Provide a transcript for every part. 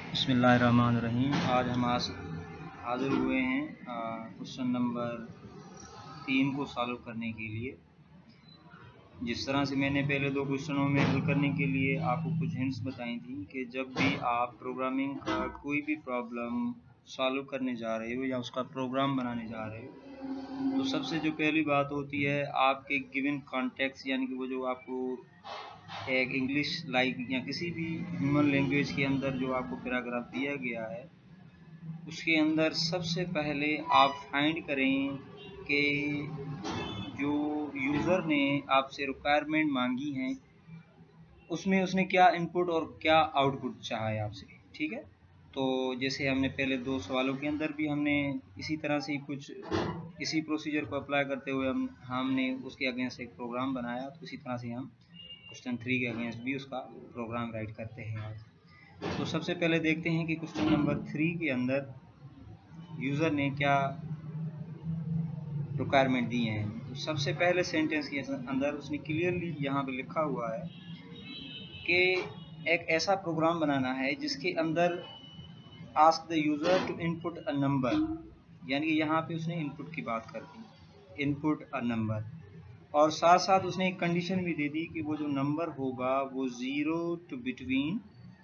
बिस्मिल्लाहिर्रहमानिर्रहीम। आज हम हाजिर हुए हैं क्वेश्चन नंबर 3 को सॉल्व करने के लिए। जिस तरह से मैंने पहले 2 क्वेश्चनों में हल करने के लिए आपको कुछ हिंट्स बताई थी कि जब भी आप प्रोग्रामिंग का कोई भी प्रॉब्लम सॉल्व करने जा रहे हो या उसका प्रोग्राम बनाने जा रहे हो, तो सबसे जो पहली बात होती है आपके गिवन कॉन्टेक्स्ट, यानी कि वो जो आपको एक इंग्लिश या किसी भी ह्यूमन लैंग्वेज के अंदर जो आपको पैराग्राफ दिया गया है, उसके अंदर सबसे पहले आप फाइंड करें कि जो यूज़र ने आपसे रिक्वायरमेंट मांगी है उसमें उसने क्या इनपुट और क्या आउटपुट चाहा है आपसे। ठीक है, तो जैसे हमने पहले 2 सवालों के अंदर भी हमने इसी तरह से कुछ इसी प्रोसीजर को अप्लाई करते हुए हमने उसके अगेंस्ट एक प्रोग्राम बनाया। तो इसी तरह से हम क्वेश्चन 3 के अगेंस्ट भी उसका प्रोग्राम राइट करते हैं आज। तो सबसे पहले देखते हैं कि क्वेश्चन नंबर 3 के अंदर यूज़र ने क्या रिक्वायरमेंट दी है। तो सबसे पहले सेंटेंस के अंदर उसने क्लियरली यहाँ पे लिखा हुआ है कि एक ऐसा प्रोग्राम बनाना है जिसके अंदर ask the user to input a number, यानी कि यहाँ पे उसने इनपुट की बात कर दी, इनपुट अ नंबर, और साथ साथ उसने एक कंडीशन भी दे दी कि वो जो नंबर होगा वो 0 टू बिटवीन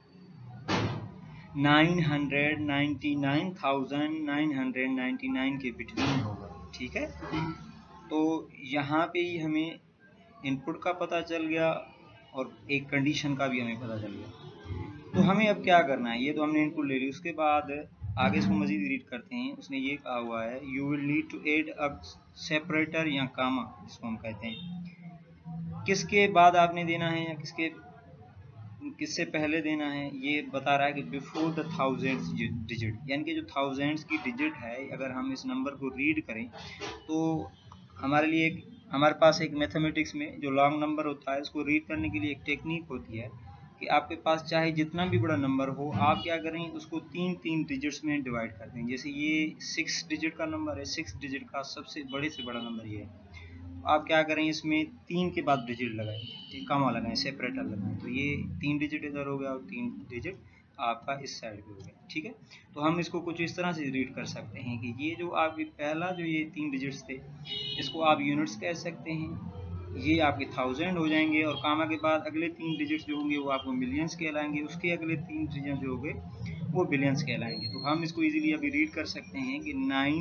999,999 के बिटवीन होगा। ठीक है, तो यहाँ पे ही हमें इनपुट का पता चल गया और एक कंडीशन का भी हमें पता चल गया। तो हमें अब क्या करना है, ये तो हमने इनपुट ले ली। उसके बाद आगे इसको मज़ीद रीड करते हैं। उसने ये कहा हुआ है you will need to add a separator या कामा, जिसको हम कहते हैं। किसके बाद आपने देना है या किससे पहले देना है, ये बता रहा है कि बिफोर द थाउजेंड्स डिजिट, यानी कि जो थाउजेंड्स की डिजिट है, अगर हम इस नंबर को रीड करें तो हमारे पास एक मैथमेटिक्स में जो लॉन्ग नंबर होता है उसको रीड करने के लिए एक टेक्निक होती है कि आपके पास चाहे जितना भी बड़ा नंबर हो, आप क्या करें उसको 3 डिजिट्स में डिवाइड कर दें। जैसे ये 6 डिजिट का नंबर है, 6 डिजिट का सबसे बड़े से बड़ा नंबर ये है। आप क्या करें, इसमें 3 के बाद डिजिट लगाएं, कामा लगाएं, सेपरेटर लगाएं, तो ये 3 डिजिट इधर हो गया और 3 डिजिट आपका इस साइड पे हो गया। ठीक है, तो हम इसको कुछ इस तरह से रीड कर सकते हैं कि ये जो आपकी पहला जो ये 3 डिजिट्स थे, इसको आप यूनिट्स कह सकते हैं, ये आपके 1000 हो जाएंगे, और कामा के बाद अगले 3 डिजिट्स जो होंगे वो आपको मिलियंस कहलाएंगे, उसके अगले 3 डिजिट जो होंगे वो बिलियंस कहलाएंगे। तो हम इसको इजीली अभी रीड कर सकते हैं कि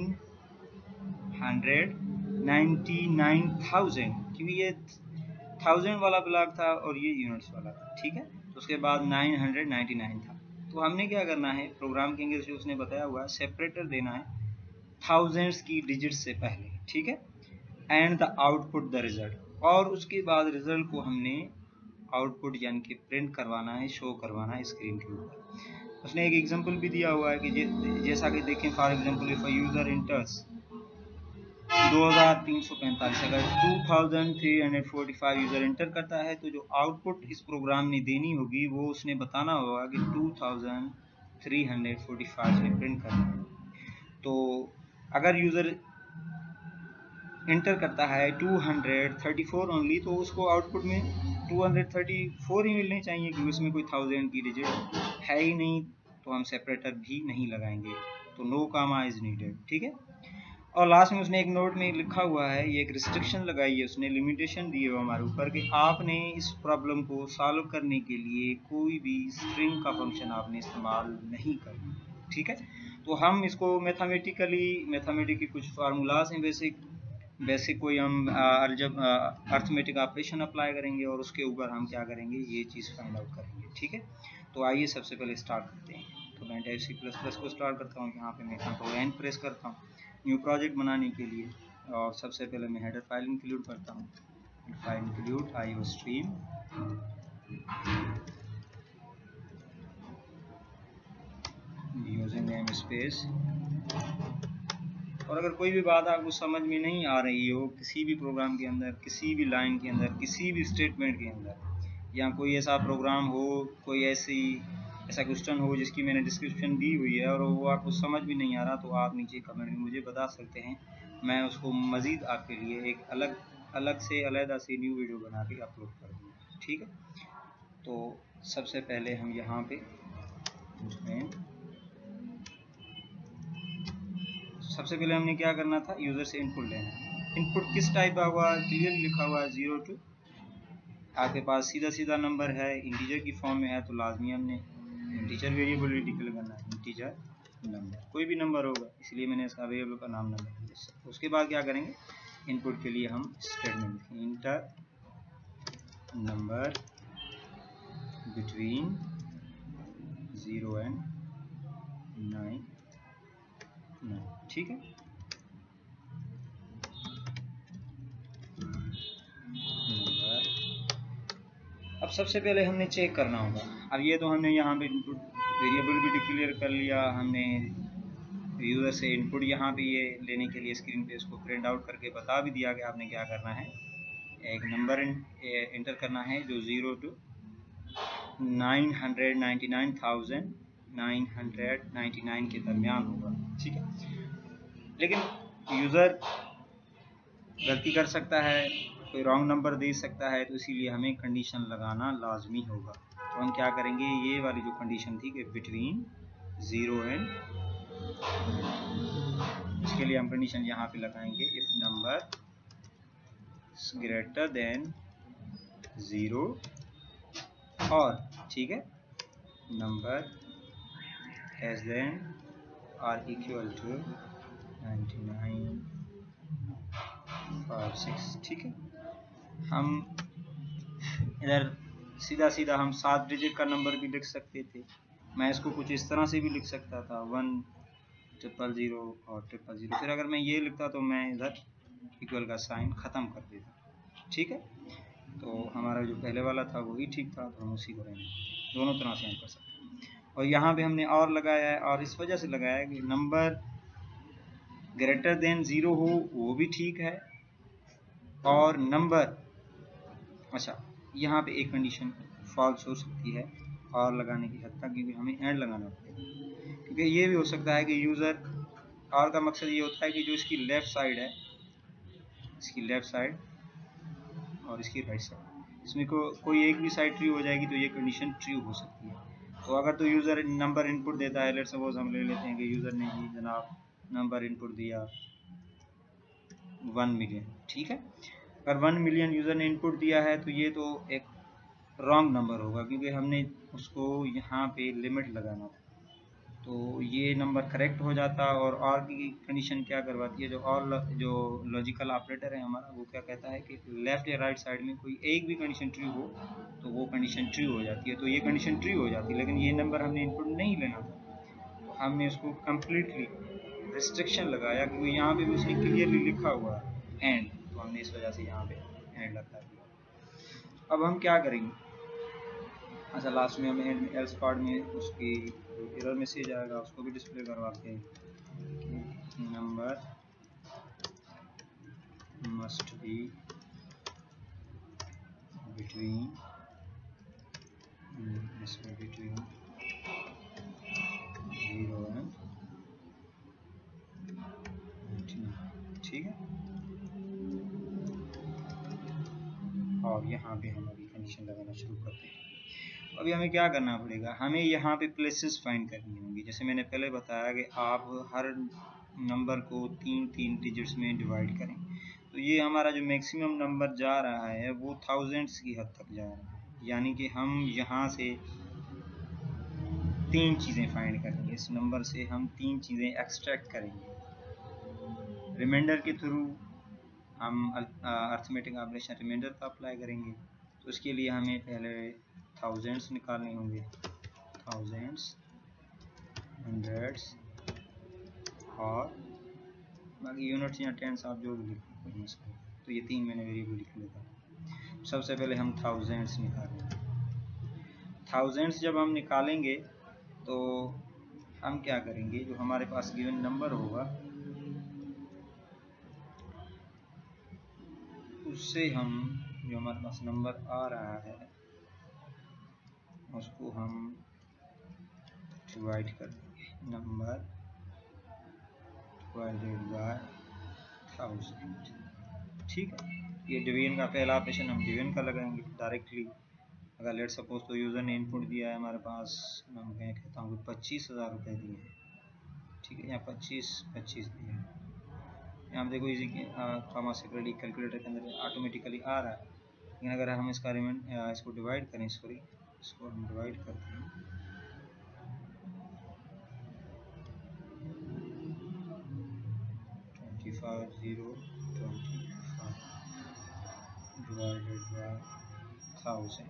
999,000, क्योंकि ये 1000 वाला ब्लॉक था और ये यूनिट्स वाला था। ठीक है, तो उसके बाद 999 था। तो हमने क्या करना है, प्रोग्राम के अंदर जो उसने बताया हुआ है, सेपरेटर देना है थाउजेंड्स की डिजिट से पहले। ठीक है, and the output the result, और उसके बाद रिजल्ट को हमने आउटपुट यानी कि प्रिंट करवाना है, शो करवाना है स्क्रीन के ऊपर। उसने एक एग्जांपल भी दिया हुआ है कि जैसा कि देखें, for example if a user enters 2345, अगर 2345 यूजर इंटर करता है तो जो आउटपुट इस प्रोग्राम ने देनी होगी वो उसने बताना होगा कि 2345 ने प्रिंट करना है। तो अगर यूजर इंटर करता है 234 ओनली, तो उसको आउटपुट में 234 ही मिलने चाहिए, क्योंकि उसमें कोई 1000 की डिजिट है ही नहीं, तो हम सेपरेटर भी नहीं लगाएंगे, तो नो कामा इज नीडेड। ठीक है, और लास्ट में उसने एक नोट में लिखा हुआ है, ये एक रिस्ट्रिक्शन लगाई है उसने, लिमिटेशन दी है हमारे ऊपर कि आपने इस प्रॉब्लम को सॉल्व करने के लिए कोई भी स्ट्रिंग का फंक्शन आपने इस्तेमाल नहीं करना। ठीक है, तो हम इसको मैथमेटिक के कुछ फार्मूलाज हैं बेसिक कोई हम अर्थमेटिक ऑपरेशन अप्लाई करेंगे और उसके ऊपर हम क्या करेंगे, ये चीज़ फाइंड आउट करेंगे। ठीक है, तो आइए सबसे पहले स्टार्ट करते हैं। तो मैं C++ को स्टार्ट करता हूँ, यहाँ पे मैं कंट्रोल N प्रेस करता हूँ न्यू प्रोजेक्ट बनाने के लिए, और सबसे पहले मैं हेडर फाइल इंक्लूड करता हूँ, file include iostream, using namespace. और अगर कोई भी बात आपको समझ में नहीं आ रही हो किसी भी प्रोग्राम के अंदर, किसी भी लाइन के अंदर, किसी भी स्टेटमेंट के अंदर, या कोई ऐसा प्रोग्राम हो, कोई ऐसा क्वेश्चन हो जिसकी मैंने डिस्क्रिप्शन दी हुई है और वो आपको समझ भी नहीं आ रहा, तो आप नीचे कमेंट में मुझे बता सकते हैं, मैं उसको मज़ीद आपके लिए एक अलग से न्यू वीडियो बना के अपलोड कर दूँगा। ठीक है, तो सबसे पहले हम यहाँ पे उसमें सबसे पहले हमने क्या करना था, यूज़र से इनपुट लेना। इनपुट किस टाइप का हुआ, क्लियर लिखा हुआ है 0 to, आपके पास सीधा सीधा नंबर है, इंटीजर की फॉर्म में है, तो लाजमी हमने इंटीजर वेरिएबल डिक्लेयर करना है, इंटीजर नंबर, कोई भी नंबर होगा, इसलिए मैंने इसका वेरिएबल का नाम नंबर दिया। उसके बाद क्या करेंगे, इनपुट के लिए हम स्टेटमेंट लिखेंगे, इंटर नंबर बिटवीन 0 and 9, ठीक है। नंबर, अब सबसे पहले हमने चेक करना होगा, अब ये तो हमने यहाँ पे इनपुट वेरिएबल भी डिक्लेयर कर लिया, हमने यूज़र से इनपुट यहाँ पे ये लेने के लिए स्क्रीन पे इसको प्रिंट आउट करके बता भी दिया कि आपने क्या करना है, एक नंबर इंटर करना है जो 0 to 999,999 के दरमियान होगा, ठीक है। लेकिन यूज़र गलती कर सकता है, कोई रॉन्ग नंबर दे सकता है, तो इसीलिए हमें कंडीशन लगाना लाजमी होगा। तो हम क्या करेंगे, ये वाली जो कंडीशन थी कि बिटवीन 0 and, इसके लिए हम कंडीशन यहाँ पे लगाएंगे, इफ नंबर ग्रेटर देन 0 और, ठीक है, नंबर लेस देन और इक्वल टू 99.56, ठीक है। हम इधर सीधा सीधा हम 7 डिजिट का नंबर भी लिख सकते थे, मैं इसको कुछ इस तरह से भी लिख सकता था, 1,000 और 000, फिर अगर मैं ये लिखता तो मैं इधर इक्वल का साइन ख़त्म कर देता, ठीक है। तो हमारा जो पहले वाला था वही ठीक था, तो हम उसी को रहेंगे, दोनों तरह से हम कर सकते हैं। और यहाँ पे हमने और लगाया है, और इस वजह से लगाया है कि नंबर ग्रेटर देन 0 हो वो भी ठीक है, और नंबर, अच्छा यहाँ पे एक कंडीशन फॉल्स हो सकती है और लगाने की हद तक, क्योंकि हमें एंड लगाना पड़ेगा, क्योंकि ये भी हो सकता है कि यूज़र, और का मकसद ये होता है कि जो इसकी लेफ़्ट साइड है, इसकी लेफ़्ट साइड और इसकी राइट साइड, इसमें कोई एक भी साइड ट्रू हो जाएगी तो ये कंडीशन ट्रू हो सकती है। तो अगर तो यूज़र नंबर इनपुट देता है, लेट्स सपोज हम ले लेते हैं कि यूज़र ने ही जनाब नंबर इनपुट दिया 1 मिलियन, ठीक है। अगर 1 मिलियन यूज़र ने इनपुट दिया है तो ये तो एक रॉन्ग नंबर होगा, क्योंकि हमने उसको यहाँ पे लिमिट लगाना था, तो ये नंबर करेक्ट हो जाता। और की कंडीशन क्या करवाती है, जो लॉजिकल ऑपरेटर है हमारा, वो क्या कहता है कि लेफ़्ट या राइट साइड में कोई एक भी कंडीशन ट्रू हो तो वो कंडीशन ट्रू हो जाती है, तो ये कंडीशन ट्रू हो जाती है, लेकिन ये नंबर हमने इनपुट नहीं लेना था, तो हमने उसको कम्प्लीटली रिस्ट्रिक्शन लगाया, क्योंकि यहाँ पे भी उसने क्लियरली लिखा हुआ है एंड, तो हमने इस वजह से यहाँ पे एंड लगा दिया। अब हम क्या करेंगे, अच्छा लास्ट में हमें एल्स पार्ट में उसकी एरर मैसेज आएगा, उसको भी डिस्प्ले करवाते हैं कि number must be between 0 and 99, ठीक है। और यहाँ पे हम अभी कंडीशन लगाना शुरू करते हैं। अभी हमें क्या करना पड़ेगा, हमें यहाँ पे प्लेसेस फाइंड करनी होंगी। जैसे मैंने पहले बताया कि आप हर नंबर को 3 डिजिट्स में डिवाइड करें, तो ये हमारा जो मैक्सिमम नंबर जा रहा है वो थाउजेंड्स की हद तक जा रहा है, यानी कि हम यहाँ से 3 चीज़ें फाइंड करेंगे, इस नंबर से हम 3 चीज़ें एक्सट्रैक्ट करेंगे रिमाइंडर के थ्रू। हम अर्थमेटिक ऑपरेशन रिमाइंडर का अप्लाई करेंगे, तो उसके लिए हमें पहले थाउजेंड्स निकालने होंगे, थाउजेंड्स, हंड्रेड्स और बाकी यूनिट्स या टेंस आप जो भी लिखें। तो ये 3 मैंने वेरिएबल लिख लिया था। सबसे पहले हम थाउजेंड्स निकालेंगे। थाउजेंड्स जब हम निकालेंगे तो हम क्या करेंगे, जो हमारे पास गिवन नंबर होगा उससे हम, जो हमारे पास नंबर आ रहा है उसको हम डिवाइड कर देंगे, नंबर डिवाइडेड बाय 1000, ठीक है। ये डिवीजन का पहला ऑपरेशन हम डिवीजन का लगाएंगे डायरेक्टली। अगर लेट सपोज तो यूज़र ने इनपुट दिया है हमारे पास, मैं कहता हूँ कि 25,000 रुपये दिए, ठीक है, या 25 दिए, यहाँ देखो इजी कॉमा सेपरेटली कैलकुलेटर के अंदर ऑटोमेटिकली आ रहा है, लेकिन अगर हम इसका इसको डिवाइड करें, सॉरी इसको हम डिवाइड करते हैं, डिवाइडेड बाय 1000,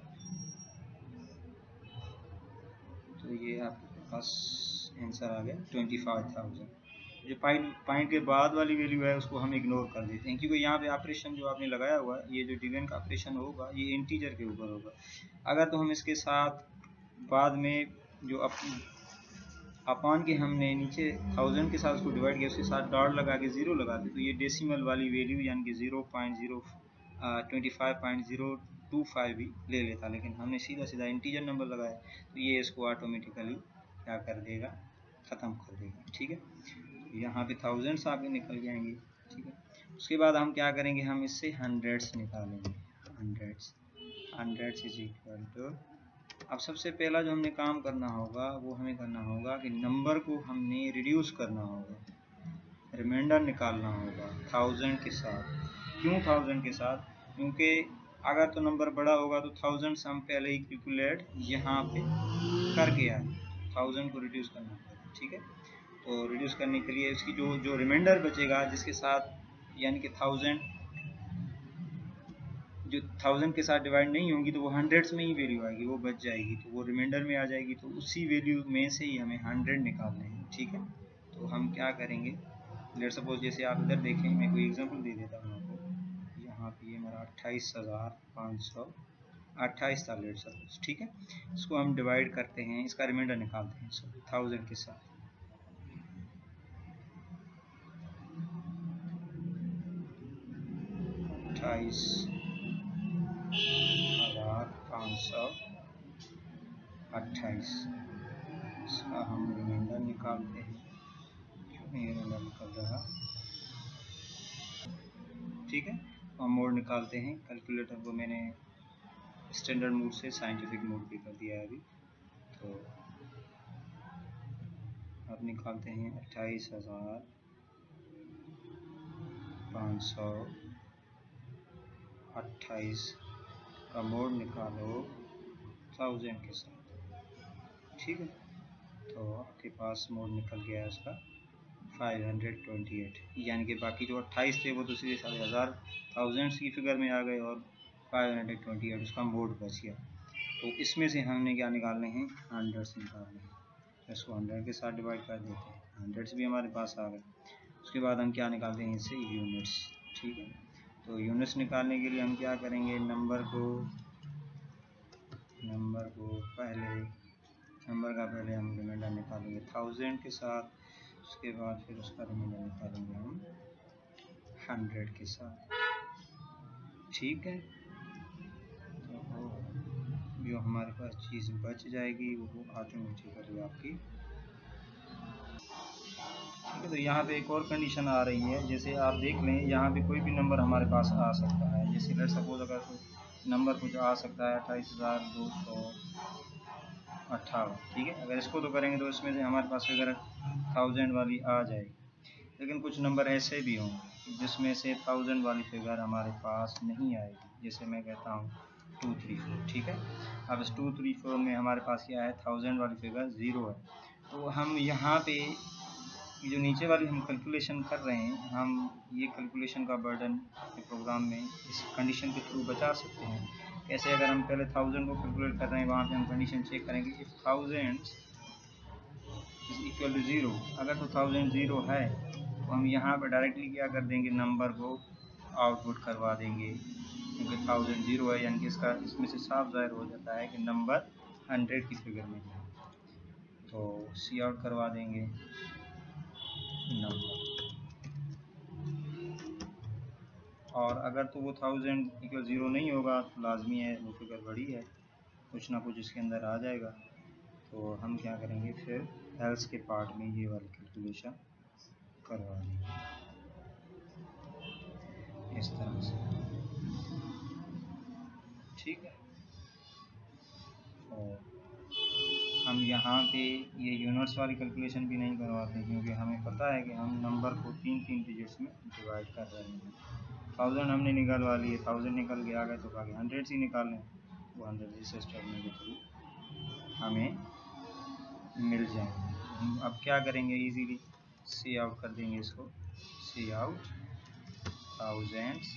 तो ये आपके पास आंसर आ गया 25,000। जो पॉइंट के बाद वाली वैल्यू है उसको हम इग्नोर कर देते हैं, क्योंकि यहाँ पे ऑपरेशन जो आपने लगाया हुआ है, ये जो डिवीजन का ऑपरेशन होगा ये इंटीजर के ऊपर होगा। अगर तो हम इसके साथ बाद में जो अपॉन के हमने नीचे 1000 के साथ उसको डिवाइड किया, उसके साथ डॉट लगा के 0 लगा के, तो ये डेसिमल वाली वैल्यू यानी कि 25.025 भी ले लेता, लेकिन हमने सीधा सीधा इंटीजर नंबर लगाया, तो ये इसको ऑटोमेटिकली क्या कर देगा, ख़त्म कर देगा। ठीक है, यहाँ पे थाउजेंड्स आगे निकल जाएंगे। ठीक है, उसके बाद हम क्या करेंगे, हम इससे हंड्रेड्स निकालेंगे। हंड्रेड्स इज इक्वल टू, अब सबसे पहला जो हमने काम करना होगा वो हमें करना होगा कि नंबर को हमने रिड्यूस करना होगा, रिमाइंडर निकालना होगा 1000 के साथ। क्यों 1000 के साथ? क्योंकि अगर तो नंबर बड़ा होगा तो 1000 हम पहले ही कैलकुलेट यहाँ पे करके आए, 1000 को रिड्यूस करना होगा। ठीक है, तो रिड्यूस करने के लिए इसकी जो रिमाइंडर बचेगा जिसके साथ, यानी कि 1000 जो 1000 के साथ डिवाइड नहीं होंगी तो वो हंड्रेड्स में ही वैल्यू आएगी, वो बच जाएगी, तो वो रिमाइंडर में आ जाएगी, तो उसी वैल्यू में से ही हमें 100 निकालने हैं। ठीक है, तो हम क्या करेंगे, लेट सपोज जैसे आप इधर देखें, मैं कोई एग्जांपल दे देता हूँ आपको। यहाँ पे ये मेरा 28,528 था लेट सपोज। ठीक है, इसको हम डिवाइड करते हैं, इसका रिमाइंडर निकालते हैं 1000 के साथ। 28,528, इसका हम रिमाइंडर निकालते हैं। क्यों नहीं रिमाइंडर निकल रहा? ठीक है, हम मोड निकालते हैं। कैलकुलेटर को मैंने स्टैंडर्ड मोड से साइंटिफिक मोड पे कर दिया है अभी, तो अब निकालते हैं 28,528 का मोड निकालो 1000 के साथ। ठीक है, तो आपके पास मोड निकल गया है उसका 528, यानी कि बाकी जो 28 थे वो तो सीधे सारे हज़ार थाउजेंड्स की फिगर में आ गए और 528 उसका मोड बच गया। तो इसमें से हमने क्या निकालने हैं, हंड्रेड्स निकालने हैं। इसको 100 के साथ डिवाइड कर देते हैं, हंड्रेड्स भी हमारे पास आ गए। उसके बाद हम क्या निकालते हैं इससे, यूनिट्स। ठीक है, तो यूनिट्स निकालने के लिए हम क्या करेंगे, नंबर का पहले हम रिमाइंडर निकालेंगे 1000 के साथ, उसके बाद फिर उसका रिमाइंडर निकालेंगे हम 100 के साथ। ठीक है, तो जो हमारे पास चीज़ बच जाएगी वो ऑटोमेटिकली आपकी। ठीक है, तो यहाँ पे एक और कंडीशन आ रही है, जैसे आप देख लें यहाँ पे कोई भी नंबर हमारे पास आ सकता है। जैसे लेट सपोज अगर नंबर कुछ आ सकता है 28,258। ठीक है, अगर इसको तो करेंगे तो इसमें से हमारे पास फिगर 1000 वाली आ जाएगी, लेकिन कुछ नंबर ऐसे भी होंगे जिसमें से 1000 वाली फिगर हमारे पास नहीं आएगी। जैसे मैं कहता हूँ 234। ठीक है, अब इस 234 में हमारे पास क्या है, 1000 वाली फिगर 0 है। तो हम यहाँ पे जो नीचे वाली हम कैलकुलेशन कर रहे हैं, हम ये कैलकुलेशन का बर्डन प्रोग्राम में इस कंडीशन के थ्रू बचा सकते हैं। कैसे, अगर हम पहले 1000 को कैलकुलेट कर रहे हैं, वहाँ पे हम कंडीशन चेक करेंगे इफ 1000 इज इक्वल टू 0। अगर तो 1000 0 है तो हम यहाँ पर डायरेक्टली क्या कर देंगे, नंबर को आउटपुट करवा देंगे, क्योंकि 1000 0 है, यानी कि इसमें से साफ जाहिर हो जाता है कि नंबर 100 की फिगर में है। तो सी आउट करवा देंगे नंबर, और अगर तो वो 1000 इक्वल 0 नहीं होगा तो लाजमी है वो फिगर बड़ी है, कुछ ना कुछ इसके अंदर आ जाएगा। तो हम क्या करेंगे, फिर एल्स के पार्ट में ये वाली कैलकुलेशन करवा देंगे इस तरह से। ठीक है, और हम हम यहाँ पे ये यूनिट्स वाली कैलकुलेशन भी नहीं करवाते, क्योंकि हमें पता है कि हम नंबर को 3 डिजिट्स में डिवाइड कर रहे हैं। 1000 हमने निकालवा लिए, 1000 निकल के आ गए तो आगे 100 ही निकालें, वो 100 इस स्टेटमेंट के थ्रू हमें मिल जाएंगे। हम अब क्या करेंगे, इजीली सी आउट कर देंगे इसको, सी आउट थाउजेंड्स,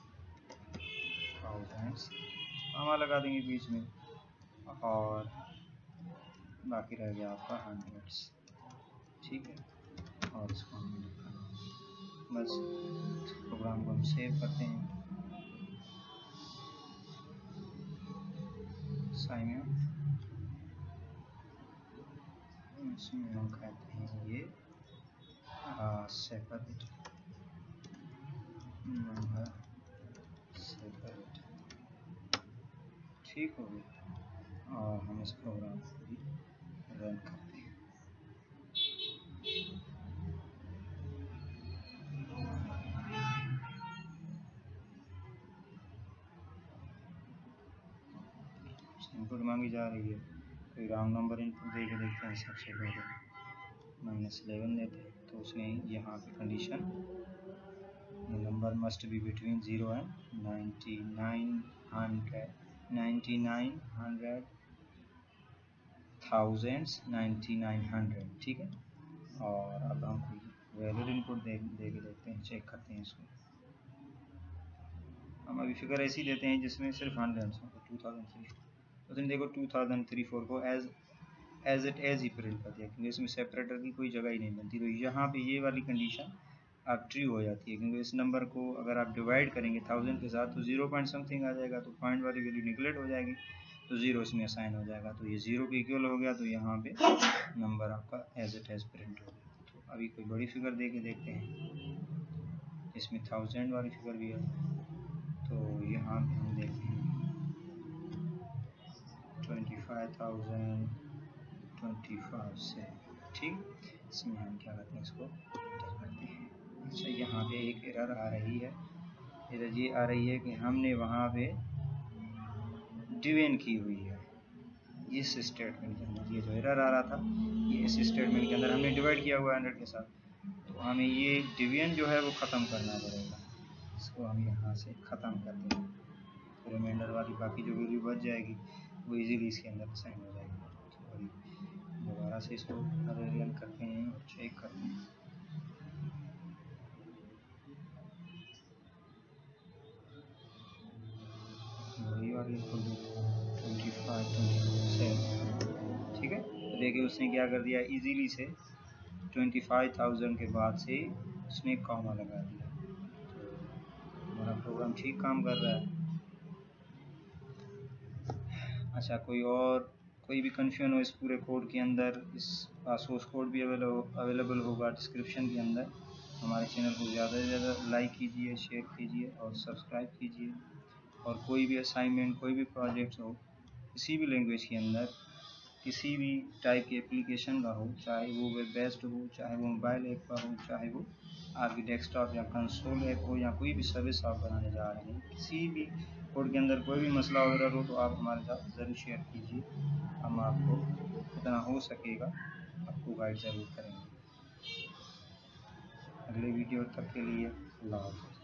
कॉमा लगा देंगे बीच में, और बाकी रह गया आपका 100, ठीक है। और इसको हम बस प्रोग्राम को हम सेव करते हैं, असाइनमेंट, इसमें हम कहते हैं ये सेपरेटर, नंबर सेपरेटर, ठीक हो गया। और हम इस प्रोग्राम को भी रन करते हैं। इनपुट मांगी जा रही है, कोई राउंड नंबर इनपुट दे के देखते हैं। सबसे पहले -11 देते हैं, तो उसमें यहाँ पे condition number must be between 0 and 9900, 9900, ठीक है। और अब हम कोई वैलिड इनपुट दे के देखते हैं, चेक करते हैं इसको। हम अभी फिगर ऐसी देते हैं जिसमें सिर्फ 100 हो, 2003, तो तुम देखो 2003-4 को एज इट एज ही प्रिंट कर दिया, क्योंकि इसमें सेपरेटर की कोई जगह ही नहीं बनती। तो यहाँ पे ये वाली कंडीशन अब ट्रू हो जाती है, क्योंकि इस नंबर को अगर आप डिवाइड करेंगे 1000 के साथ तो 0 पॉइंट समथिंग आ जाएगा, तो पॉइंट वाली वैल्यू निगलेक्ट हो जाएगी, तो 0 इसमें असाइन हो जाएगा, तो ये 0 के इक्वल हो गया। तो यहाँ पे नंबर आपका एज इट एज प्रिंट हो गया। तो अभी कोई बड़ी फिगर दे के देखते हैं, इसमें 1000 वाली फिगर भी है, तो यहाँ पे हम देखते हैं 25,025 से, ठीक। इसमें हम क्या करते हैं, इसको एंटर करते हैं। अच्छा, यहाँ पे एक एरर आ रही है, एरर ये आ रही है कि हमने वहाँ पे डिवीजन की हुई है इस स्टेटमेंट के अंदर। ये जो एरर आ रहा था, ये इस स्टेटमेंट के अंदर हमने डिवाइड किया हुआ है 100 के साथ, तो हमें ये डिवीजन जो है वो ख़त्म करना पड़ेगा। इसको हम यहाँ से ख़त्म कर देंगे, तो रिमाइंडर वाली बाकी जो वैल्यू बच जाएगी वो इजीली इसके अंदर साइन हो जाएगी। तो अभी दोबारा से इसको रन करते हैं और चेक करते हैं। वही वाली 25,27, ठीक है। तो देखिए उसने क्या कर दिया, इजीली से 25,000 के बाद से उसने कॉमा लगा दिया, तो हमारा प्रोग्राम ठीक काम कर रहा है। अच्छा, कोई भी कन्फ्यूजन हो इस पूरे कोड के अंदर, इसका सोर्स कोड भी अवेलेबल होगा डिस्क्रिप्शन के अंदर। हमारे चैनल को ज़्यादा से ज़्यादा लाइक कीजिए, शेयर कीजिए और सब्सक्राइब कीजिए। और कोई भी असाइनमेंट, कोई भी प्रोजेक्ट हो किसी भी लैंग्वेज के अंदर, किसी भी टाइप की एप्लीकेशन का हो, चाहे वो वेब बेस्ड हो, चाहे वो मोबाइल ऐप का हो, चाहे वो आपकी डेस्कटॉप या कंसोल ऐप हो, या कोई भी सर्विस आप बनाने जा रहे हैं, किसी भी कोड के अंदर कोई भी मसला वगैरह हो, तो आप हमारे साथ ज़रूर शेयर कीजिए। हम आपको जितना हो सकेगा आपको गाइड ज़रूर करेंगे। अगले वीडियो तक के लिए अल्लाह हाफ़िज़।